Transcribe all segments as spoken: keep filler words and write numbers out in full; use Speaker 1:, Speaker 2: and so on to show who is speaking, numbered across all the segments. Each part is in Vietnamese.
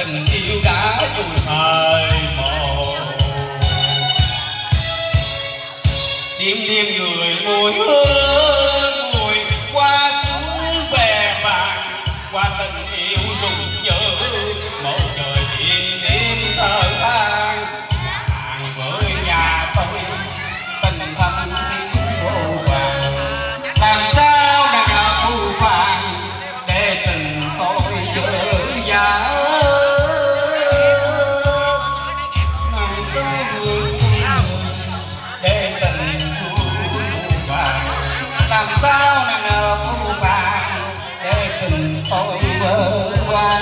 Speaker 1: tình yêu đã vui thời một. Đêm đêm người mùi hương mùi qua suối bè vàng, qua tình yêu rụng dữ một trời đêm đêm thơ than. Hàng với nhà tôi tình thâm vô vàng, làm sao nàng nào phu phàng để tình tôi dở dã. Làm sao người để tình làm sao nàng nào phu phàng để tình tôi vỡ quá.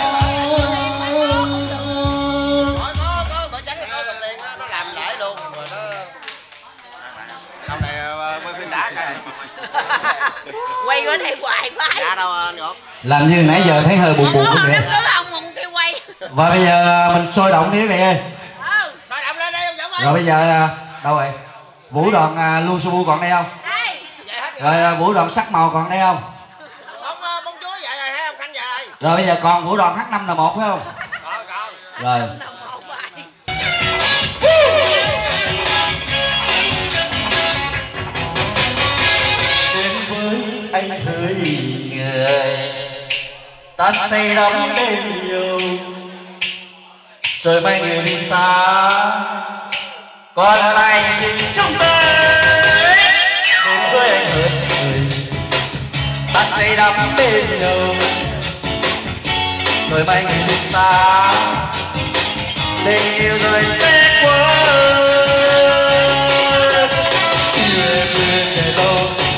Speaker 2: Có có bữa tránh nó đồng tiền nó làm lại luôn rồi nó sau này quay phim đá coi.
Speaker 3: Quay qua đây hoài quá.
Speaker 2: Dạ đâu anh Ngọc.
Speaker 4: Làm như nãy giờ thấy hơi buồn buồn
Speaker 3: không
Speaker 4: vậy.
Speaker 3: đám cưới ông mừng kêu quay.
Speaker 4: Và bây giờ mình sôi động đi quý vị ơi.
Speaker 3: Ừ.
Speaker 2: Sôi động lên đây ông Dũng ơi.
Speaker 4: Rồi bây giờ đâu rồi? Vũ đoàn Luôn Su Bu còn đây không?
Speaker 3: Đây.
Speaker 4: Rồi vũ đoàn Sắc Màu còn đây không?
Speaker 2: Bông bông chuối vậy rồi ha ông Khanh về.
Speaker 4: Rồi bây giờ còn vũ đoàn H năm N một phải không?
Speaker 2: Còn còn.
Speaker 4: Rồi.
Speaker 1: Đến với anh thời người ta say đắm bên nhau, rồi mấy người đi xa còn lại thì chúng ta. Đến với anh thời người ta say đắm bên nhau, rồi mấy người đi xa tình yêu rồi sẽ qua. Yêu em em để đâu,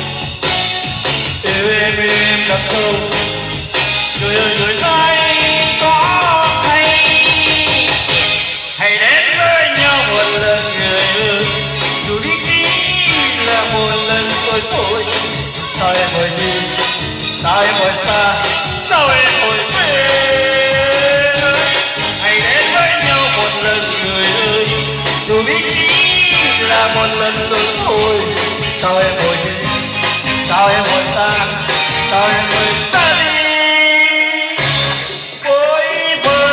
Speaker 1: yêu em em đập sâu, người ơi người nói có hay hãy đến với nhau một lần người ơi, dù biết chỉ là một lần thôi thôi. Sao em hồi đi, sao em hồi xa, sao em hồi quên ơi, hãy đến với nhau một lần người ơi, dù biết chỉ là một lần thôi thôi. Sao em hồi đi, sao em hồi xa, sao em hồi xa đi với bờ.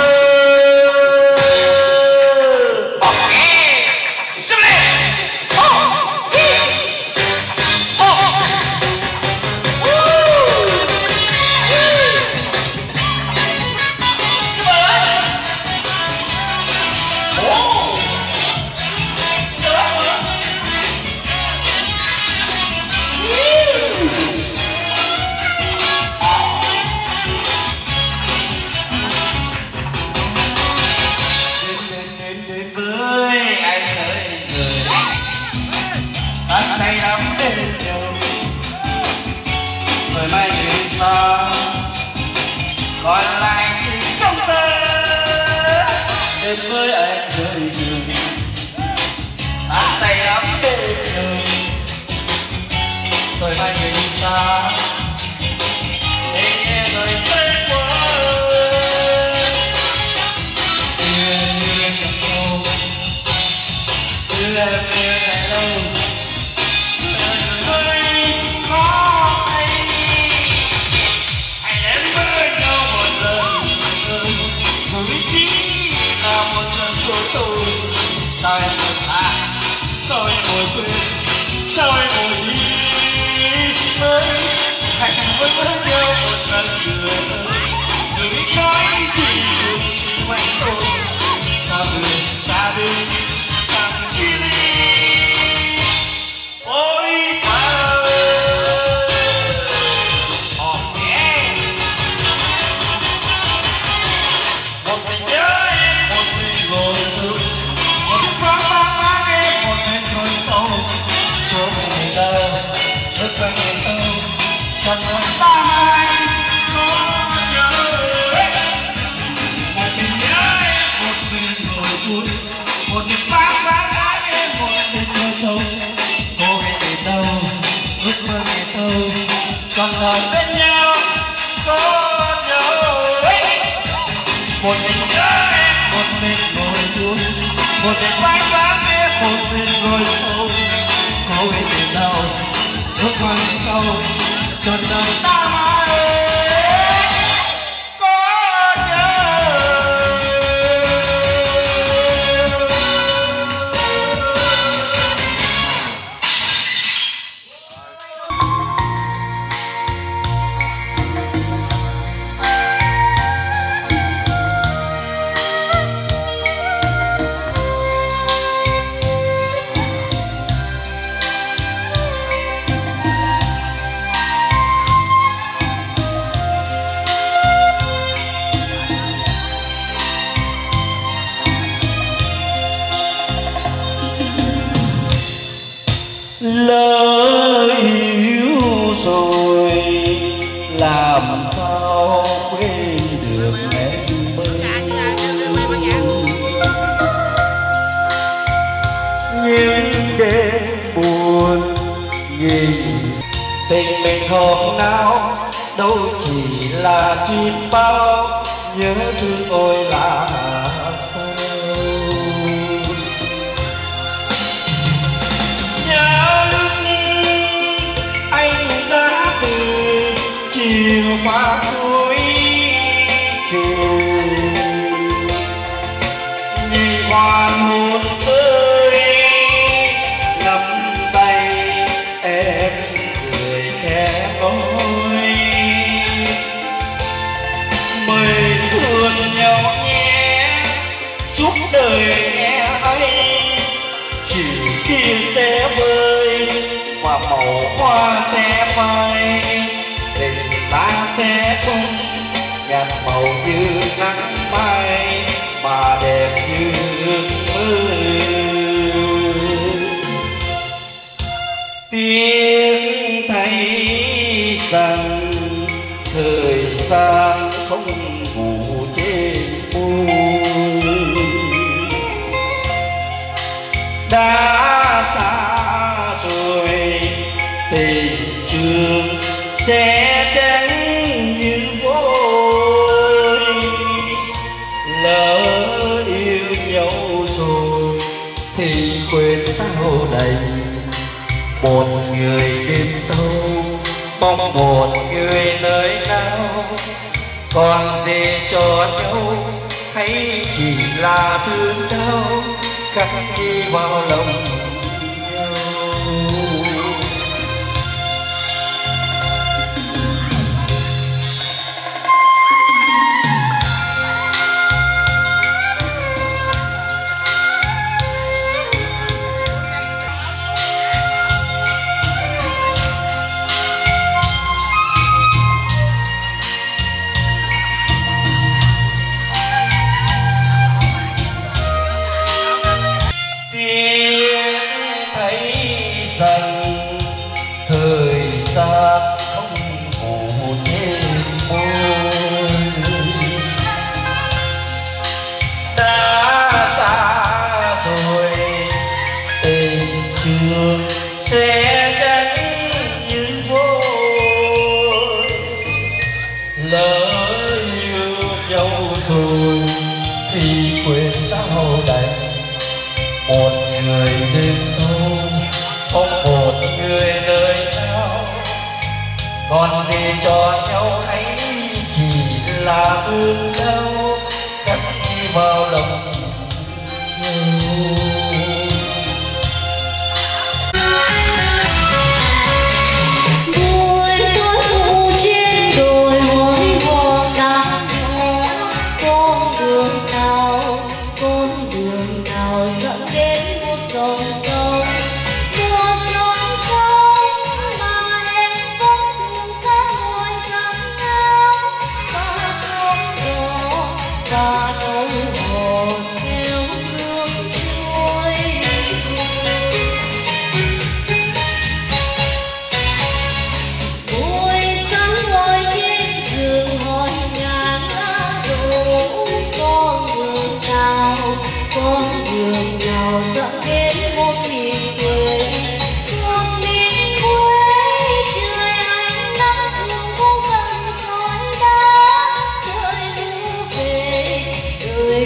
Speaker 1: Ok, xông lên. Oh, oh, với anh hỡi người ta say đắm bên nhau, rồi mai người đi xa còn lại gì trong ta. Đến với anh hỡi người ta say đắm bên nhau, rồi mai người đi xa tình em rồi sẽ qua. Yêu em yêu em lâu, người có hay hãy đến với nhau một lần, dù biết chỉ là một lần của tôi. Sao em ngồi xa, sao em ngồi quên, sao em ngồi đi mới hãy với với nhau một lần người ơi, dù biết nói gì đừng quanh tôi. Sao người xa đi chẳng muốn ta mai có nhớ. Một mình nhớ em, một mình ngồi buồn, một mình vang vang ái em, một mình ngồi sâu. Cô về về đâu, ước mơ về sâu, còn ở bên nhau có nhớ. Một mình nhớ em, một mình ngồi buồn, một mình vang vang em, một mình ngồi sâu. Cô về về đâu, ước mơ về sâu, còn đời ta mãi có nhớ.
Speaker 4: rồi làm sao quên được em ơi. Những đêm buồn nghĩ tình mình hôm nào đâu chỉ là chim bao nhớ thương ôi là sao. Nhớ lúc anh ra từ chiều qua cuối trời, nhìn hoàng hôn ơi nắm tay em cười khẽ nói mời thương nhau nhé suốt đời nghe anh chiều kia sẽ vơi và màu hoa sẽ phai tình ta sẽ không nhạt màu như nắng mai mà đẹp như ước mơ. Tiếng thấy rằng thời gian không ngủ trên môi đã xa rồi tình trường sẽ chẳng như vôi. Lỡ yêu nhau rồi thì quên sao đành một người đêm thâu mong một người nơi nào còn gì cho nhau hay chỉ là thương đau khắc ghi vào lòng nhau. Thời gian không ngủ trên môi đã xa rồi tình trường sẽ chẳng như vôi. Lỡ yêu nhau rồi thì quên sao đành một người đêm thâu không một người nơi nhau còn gì cho nhau ấy chỉ là thương đau khắc ghi vào lòng nhau.
Speaker 5: con đường nào dẫn đến một miền quê, một miền quê trời ánh nắng xuống vô gần sỏi đá, đời đưa về đời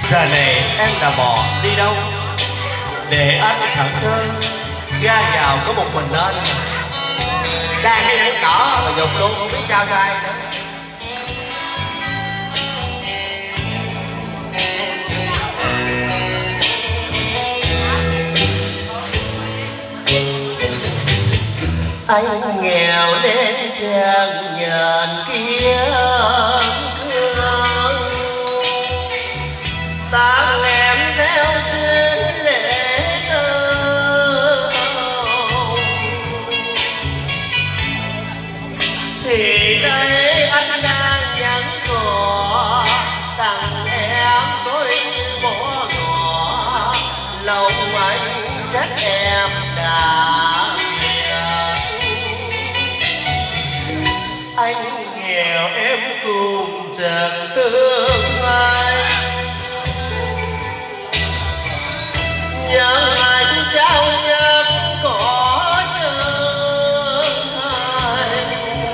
Speaker 1: Giờ này em đã bỏ đi đâu để anh thẳng thơ ra vào có một mình anh.
Speaker 2: Đang đi nhảy cỏ mà dùng luôn không biết trao cho ai nữa.
Speaker 1: Anh nghèo đến trang nhàn kia thương, ta em theo xin lễ thơ, thì đây anh đang nhắn cỏ tặng em tôi như bỏ ngỏ, lòng anh chắc em đã. Anh nghèo em cùng chẳng thương ai, nhưng anh trao nhắc có chân thành.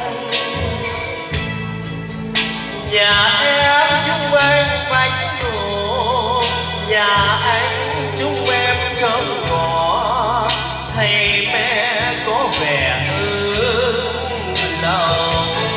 Speaker 1: Nhà em chúc anh bánh ngủ, nhà anh chúc em cơm ngõ, thầy mẹ có vẻ ương lòng.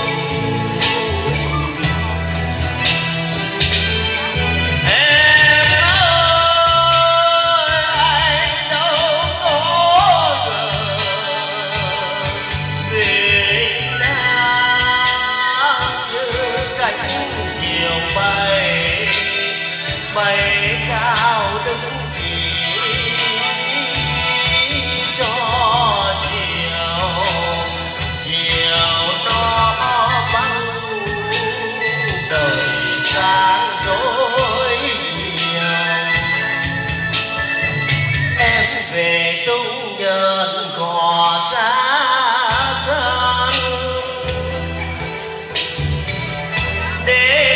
Speaker 1: Bay cao đứng chỉ cho chiều, chiều nó băng đời sáng dối nhiều. Em về tung nhơn cỏ xa sân để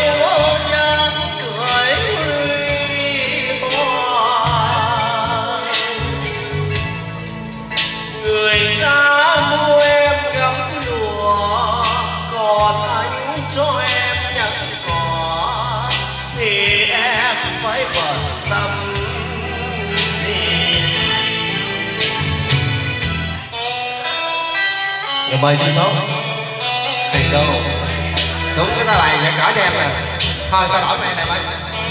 Speaker 1: cho em nhận có thì em phải bận tâm gì.
Speaker 2: Giờ mời đi tốt tiền đâu đúng cái ta bài sẽ cỏ cho em nè. Thôi tao đổi này này mấy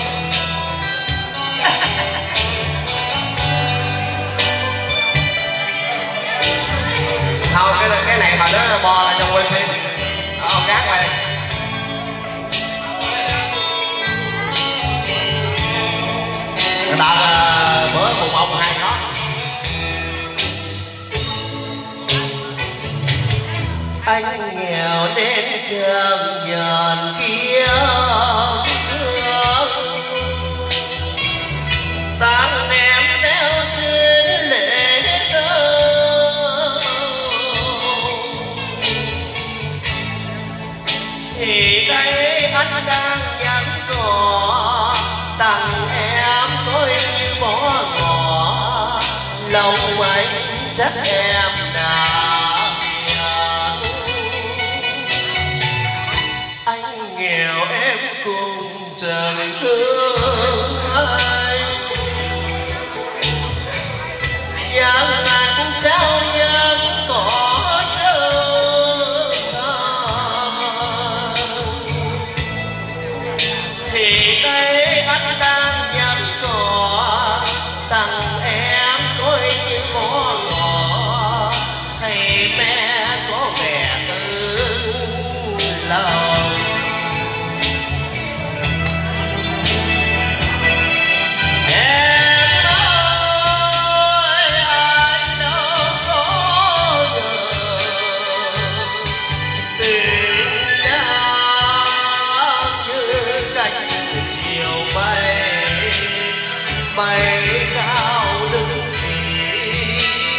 Speaker 2: thôi cái cái này mà nó bò lại trong quay phim không gác lại. Người ta là bữa cùng ông hai có
Speaker 1: anh nghèo đến trường nhàn kia tang em theo xin lễ thơ, thì đây anh đang nhắn cỏ tặng em tôi như bỏ ngỏ, lòng anh chắc em đã hiền. Anh nghèo em cùng chẳng thương ai, nhưng anh trao nhân có chân thì đây anh đang nhắn cỏ tặng em tôi như bỏ ngỏ, thầy mẹ có vẻ thương lòng. Em ơi anh đâu có ngờ tình đang như cánh chiều bay, bay cao đứng chỉ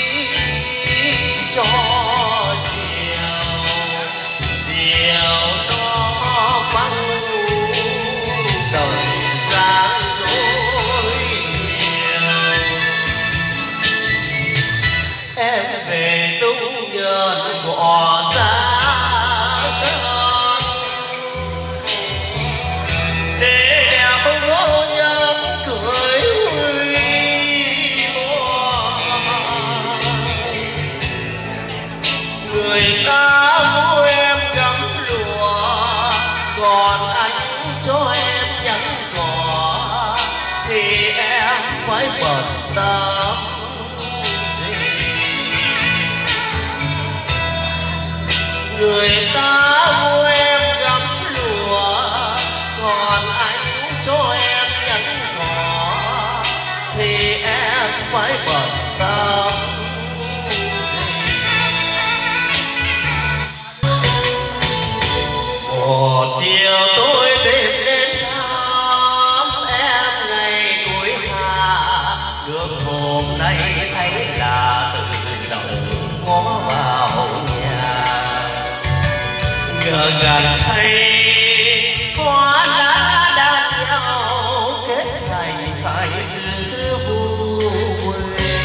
Speaker 1: cho chiều, chiều nó băng rời sáng dối nhiều. Em về tung nhơn cỏ xa sơn để đẹp ngô nhân
Speaker 4: còn anh cho em vẫn có thì em phải bận tâm gì. Người ta mua em gấm lụa, còn anh cho em vẫn có thì em phải bận tâm. Một chiều tôi đêm đến thăm em ngày cuối hạ, được hôm nay thấy là từ đầu ngó vào nhà. Ngờ gần thấy hoa lá đan nhau kết thành phải chữ vui.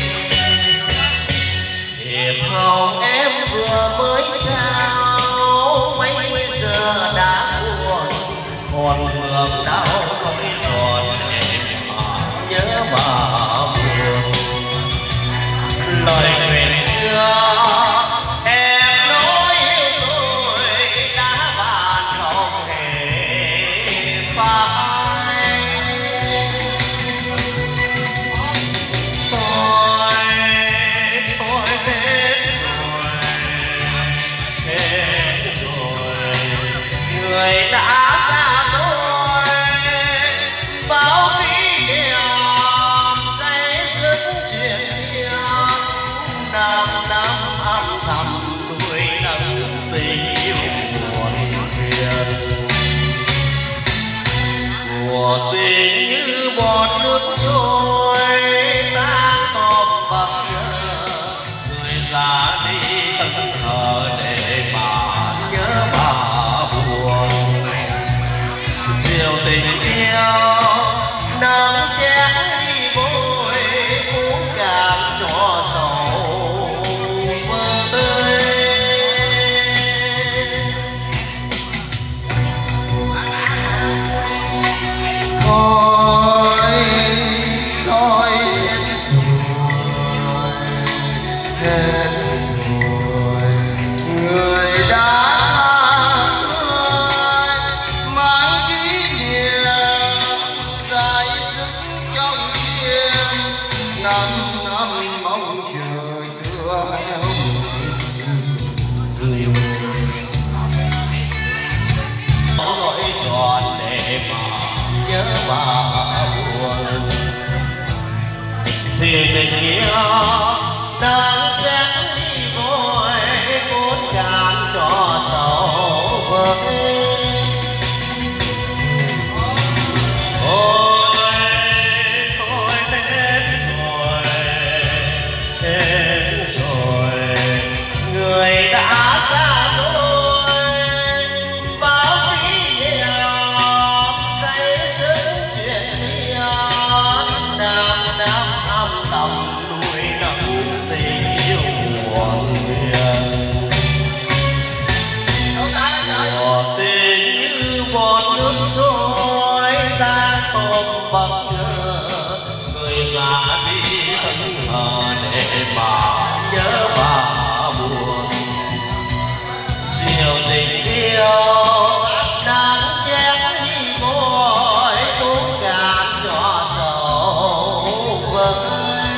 Speaker 4: Hiệp hồng em vừa mới trao mấy giờ đã buồn, còn phường đau không còn em mà nhớ mà buồn. Lời nguyện xưa em nói tôi đã bàn không hề phai. Tôi tôi hết rồi, hết rồi. Người đã xa tôi bao kỷ niệm say sức chuyện nhớ, năm năm âm thầm nuôi nấng tình yêu buồn phiền. Của tình như bọt nước trôi tan tóc bạc nhớ, người ra đi thân thờ để mà nhớ mà buồn. Diều tình yêu nắng chén đi vội, uống càng cho sầu mơ tươi. Khói khói hết rồi, người đã xa tôi mang kỷ niệm dài dứt trong tim. Năm năm mong chờ chưa héo lỗi tròn để mà nhớ mà buồn. Thì tình yêu đang chén đi vội, cuốn càng cho sầu vơi. Ôi thôi hết rồi, hết rồi. Người đã xa tôi bao kỷ niệm say sức chuyện nhớ, năm năm âm thầm nuôi nấng tình yêu buồn phiền. Một tình như bọt nước trôi tan tôm bạc nhớ, người ra đi thân thờ để mà nhớ mà buồn. Diều tình yêu nắng chén đi vội, uống cạn cho sầu vơi.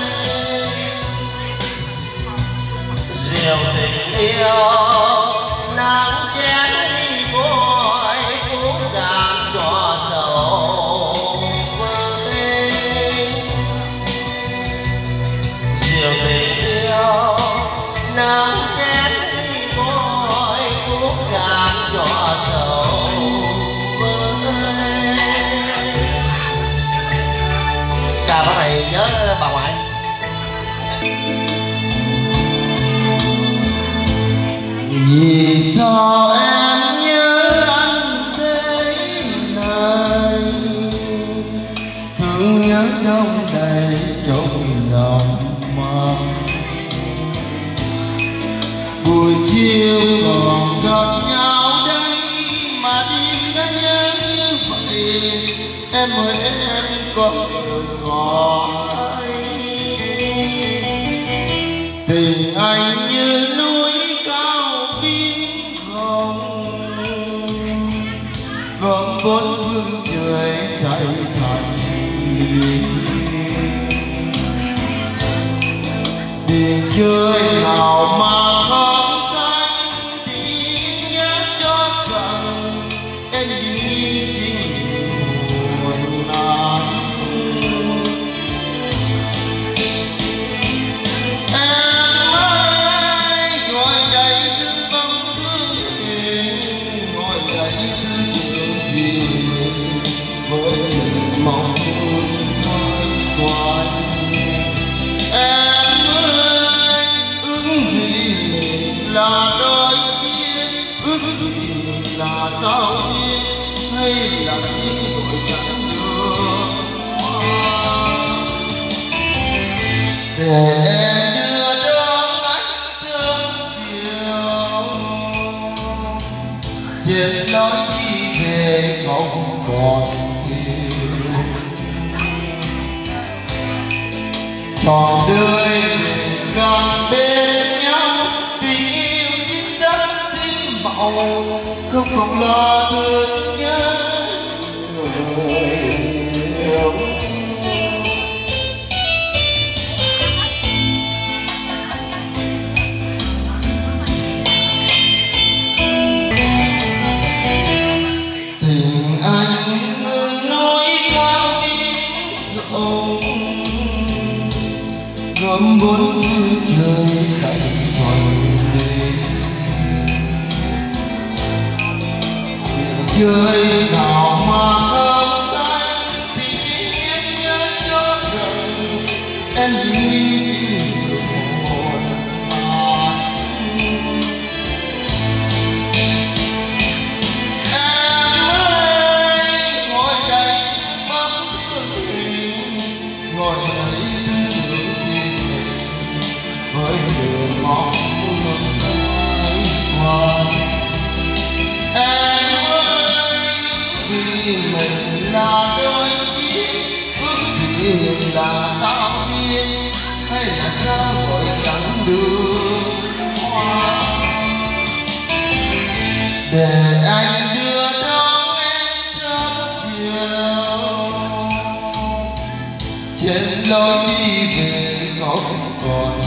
Speaker 4: Diều tình yêu nắng chén đi vội, uống cạn cho sầu vơi. Diều tình yêu nắng chén đi vội, uống cạn cho sầu vơi. Ca bản này nhớ bà ngoại. Vì sao em nhớ anh thế này, thương nhớ đông đầy trong lòng mơ. Buổi chiều còn gặp nhau đây mà đi đã nhớ như vậy. Em ơi em có đường gọi tình anh như núi cao biên không.
Speaker 2: gom bốn phương trời xây thành biển chơi nào mà không xanh chỉ nhớ cho rằng em nghĩ buồn nản. Em ơi gọi dậy thứ bóng thương gọi dậy thứ chuyện gì với mong muốn quay. Em ơi ước gì là đôi kia ước gì là sao biết hay là chỉ đổi chẳng được để em đưa đón ánh sớm chiều trên lối đi về không còn thiếu trọn đời gần bên nhau tình yêu chính rất tinh màu không còn lo thương nhớ người yêu. Tình anh nối cao tiếng rộng gom bốn phương trời xây thành biển chơi nào mà không xanh thì chỉ em nhớ cho rằng em nghĩ buồn nản. Em ơi ngồi đây bóng thương tình ngồi đây với đường mong muốn mãi qua. Em ơi vì mình là đôi khi ước gì là sao biết hay là sao gọi chẳng được hoa để anh đưa đón em sớm chiều trên lối đi về không còn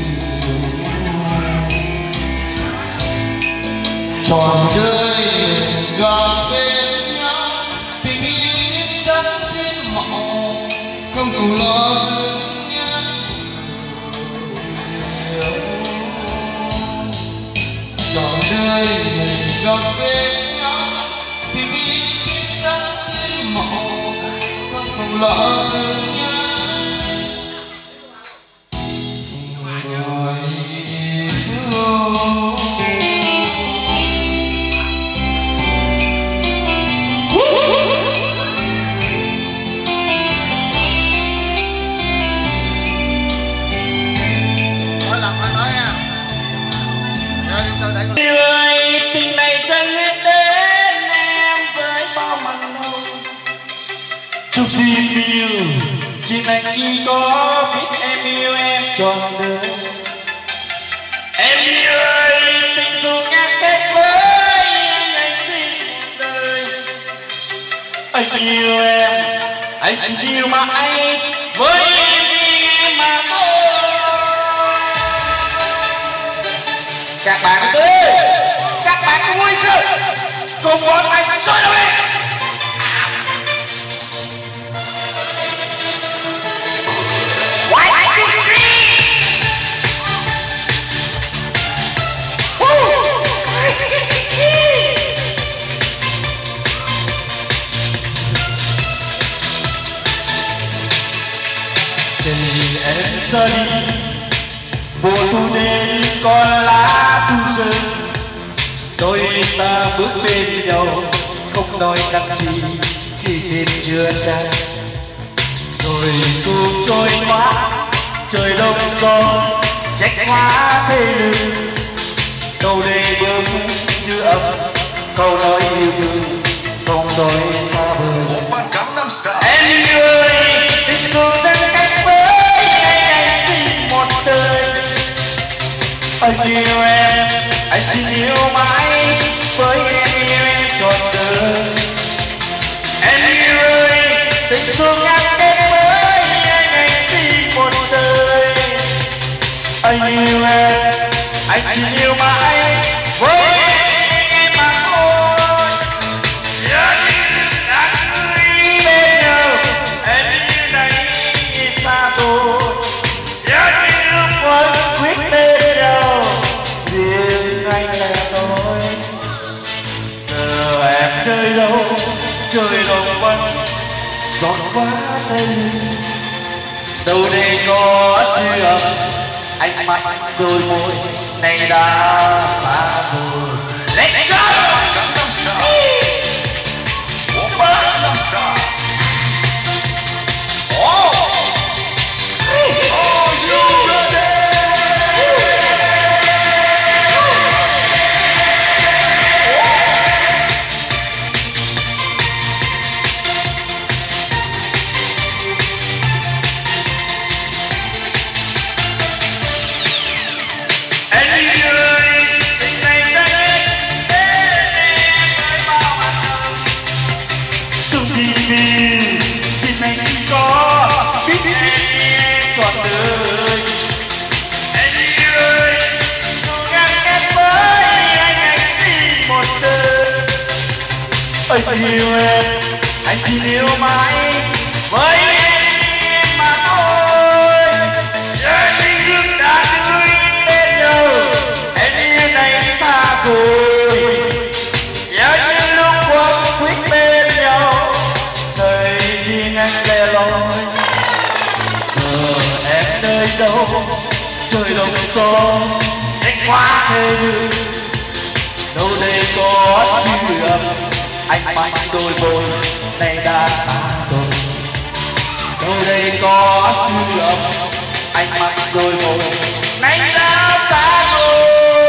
Speaker 2: trọn đời gần bên nhau tình yêu rất thêm màu không cùng lo thương nhớ người yêu. Trọn đời gần bên nhau tình yêu rất thêm màu không cùng lo thương nhớ người yêu.
Speaker 4: Người tình này dâng hết đến em với bao mặn nồng chúc gì yêu chỉ này chỉ có biết em yêu em trọn đời. Em ơi tình dù ngắt kết với anh xin đời anh yêu em anh chỉ yêu mãi với em vì em mà thôi. Các bạn ơi, các bạn vui chưa? Cùng bọn anh sôi đâu đi. Why are you free? Tình em ra đi mùa thu đến con lá thu rơi đôi ta bước bên nhau không nói năng gì khi đêm chưa trăng rồi cùng trôi mát trời đông gió rách hoa thê lương câu đây bước chưa ấm câu nói yêu thương không nói xa vời. Em ơi tình dù đang cách với anh xin một đời anh yêu em anh xin yêu mãi với em yêu em trọn đời.
Speaker 1: chỉ yêu mãi với em mà thôi. Nhớ như đã cưới bên nhau, em như này xa rồi. Nhớ như vẫn quyết bên nhau, riêng anh là tôi. Giờ em nơi đâu, trời đông vắng, giọt quá tay. Đâu đây có chưa ấm, anh mắt đôi môi này đã xa rồi. Let's go!
Speaker 2: Gangnam Style. Oppa Gangnam Style.
Speaker 1: Oh!
Speaker 2: Are you ready?
Speaker 1: Anh yêu em, anh chỉ yêu mãi với em mà thôi. Giờ tình yêu đã cưới bên nhau, em như này xa rồi. Giờ như lúc quấn quýt bên nhau, thời riêng anh lẻ loi. Giờ em nơi đâu, trời đông gió, anh quá thê lương. Đâu đây có chưa ấm, anh mắt đôi môi này đã xa rồi. Đâu đây có chưa ấm, anh mắt đôi môi này đã xa rồi.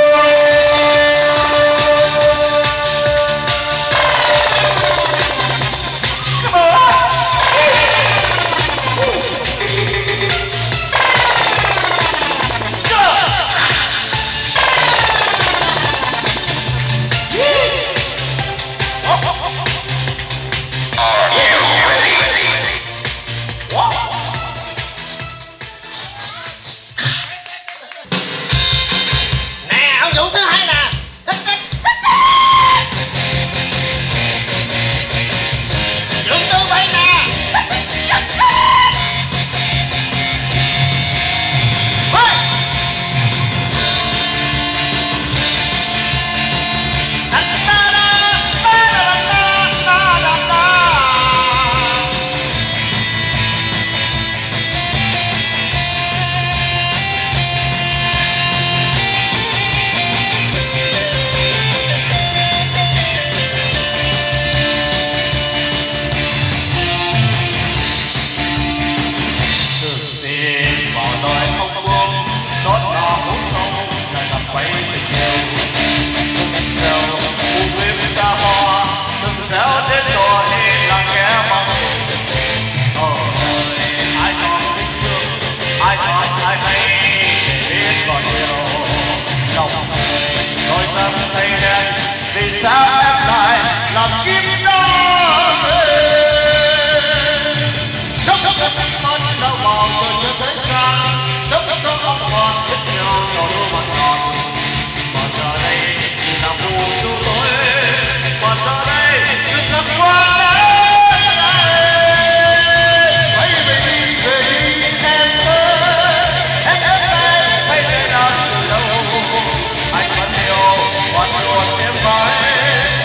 Speaker 1: Sao em lại làm kim đó? Đốc đốc đốc con đau mòn rồi chưa thấy xa. Đốc đốc đốc ông còn thích nhau trò đua mà tròn. Mà giờ đây chỉ là mù chú tối. Mà giờ đây cứ thật quá đấy. Hãy về đi về đi em ơi. Em em em hãy về nào từ đâu. Anh vẫn yêu vẫn luôn em mãi.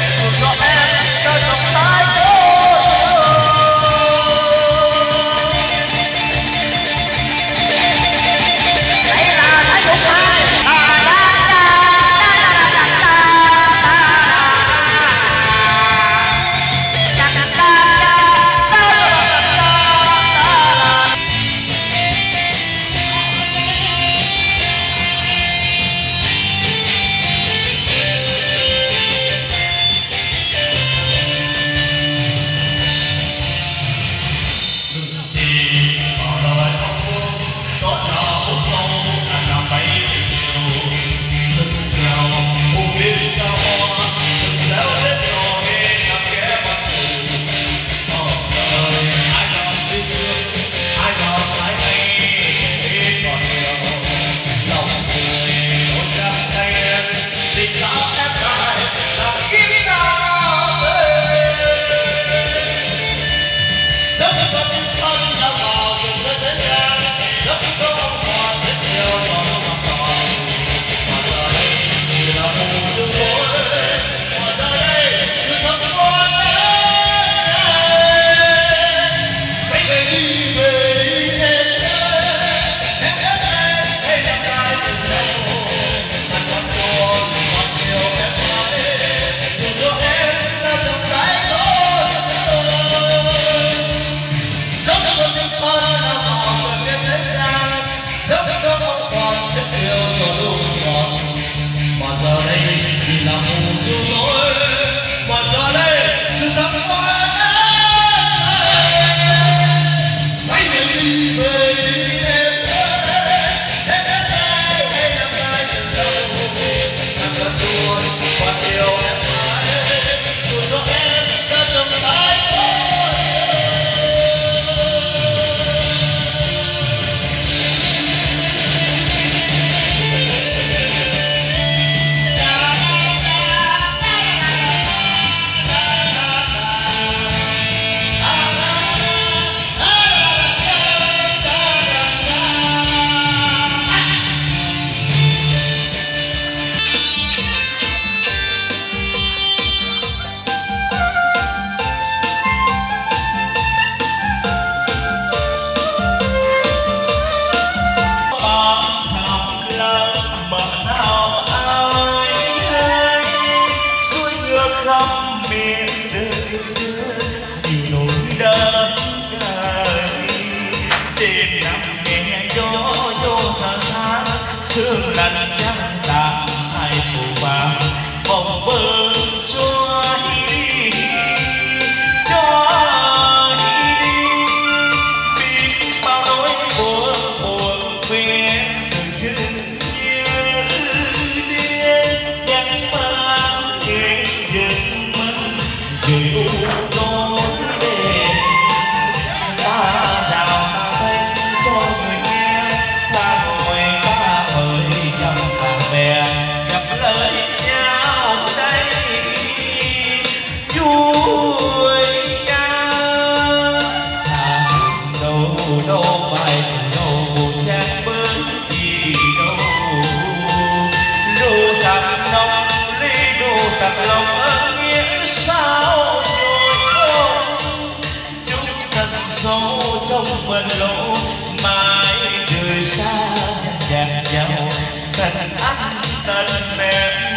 Speaker 4: trong bên lỗ mãi người xa dạt dào thành anh tình em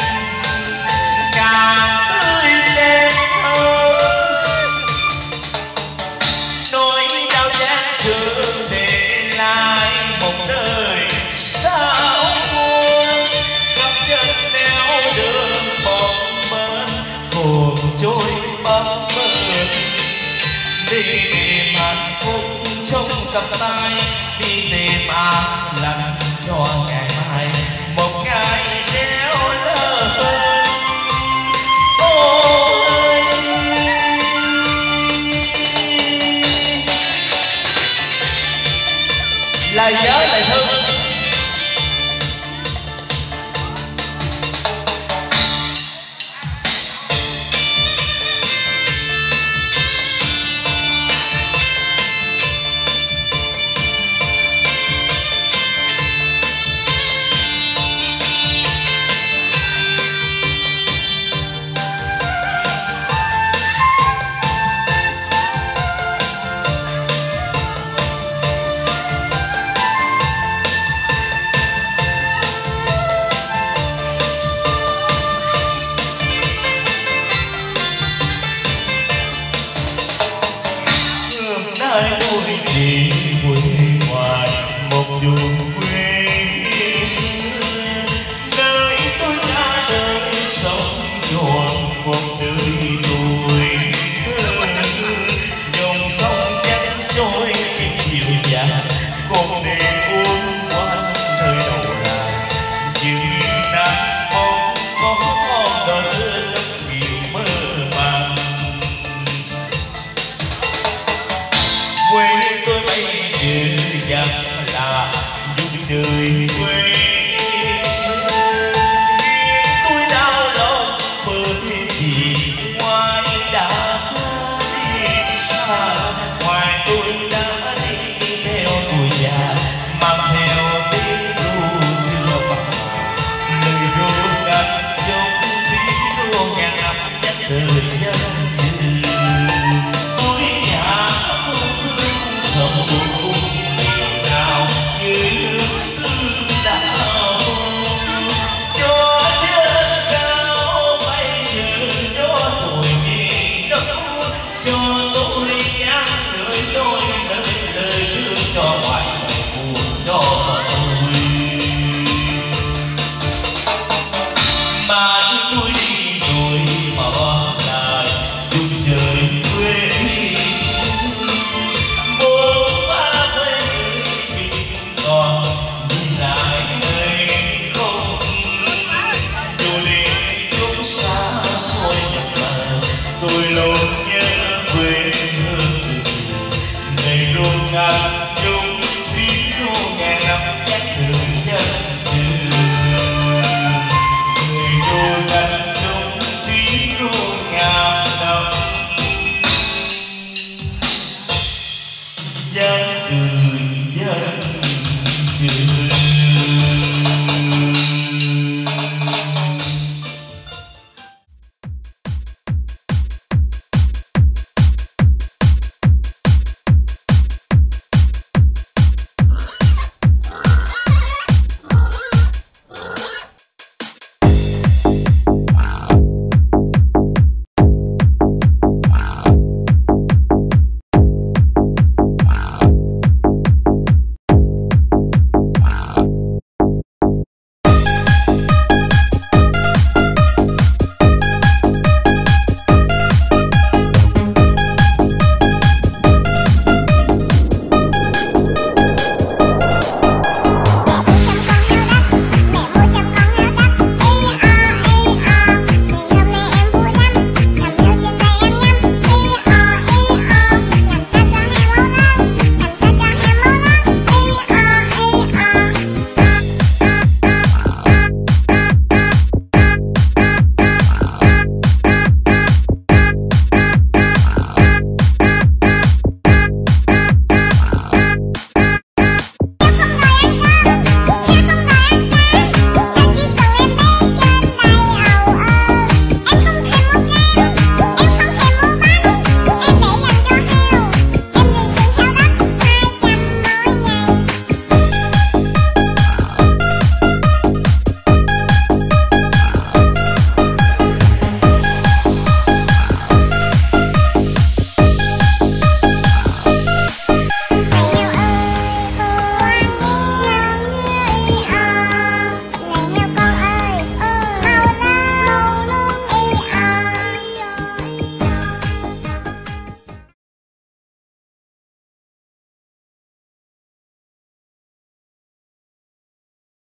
Speaker 4: càng tươi đẹp hơn. Nỗi đau gian thương để lại một đời sao buồn, gặp chân nẻo đường một bên hồn trôi bấp bênh. Đi tìm hạnh phúc trong cầm tay, đi tìm an lành cho ngày mai, một ngày đéo lơ bên. Ôi là nhớ lại thương. Nơi tôi đi quê ngoài một vùng quê xưa, nơi tôi đã đời sống tròn cuộc đời tôi. Dòng sông vắng trôi dịu dàng, con đêm uốn quanh nơi đầu làng, những nắng bóng có con đò xưa nhiều mơ màng. Quê tôi bây giờ dần là vùng trời quê xưa, tôi đau lòng bởi vì ngoài đã đi xa, ngoài tôi đã đi theo tuổi già, mang theo tiếng ru chưa bằng lời ru ngập trong tiếng ru ngàn năm nhất đời nhân. Sông buồn nhiều nào như nước tư đạo, cho trên cao bay như gió thổi nhẹ đâu, cho tôi ăn đời tôi đời đời thương cho ngoài buồn cho tôi. Mà chúng tôi đi rồi mà bỏ lại vùng trời quê. Tôi luôn nhớ quê hương, ngày luôn ngắm